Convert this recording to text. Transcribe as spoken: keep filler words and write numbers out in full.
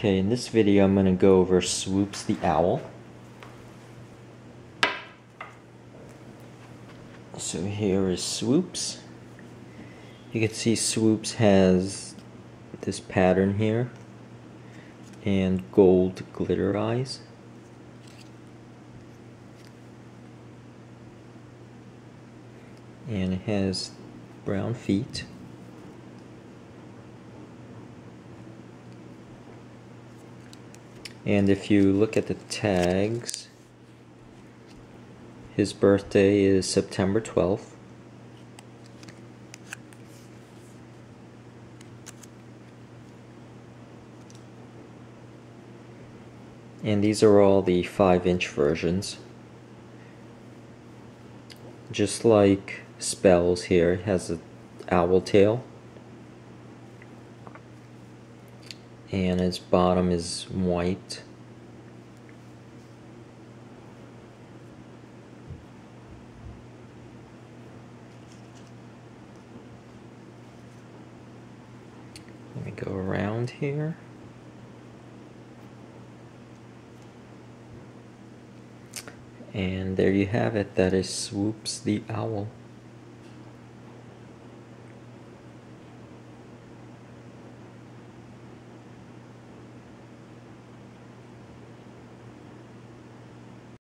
Okay, in this video I'm going to go over Swoops the Owl. So here is Swoops. You can see Swoops has this pattern here and gold glitter eyes. And it has brown feet. And if you look at the tags, his birthday is September twelfth. And these are all the five inch versions. Just like Spells here, it has an owl tail. And its bottom is white. Let me go around here. And there you have it. That is Swoops the Owl.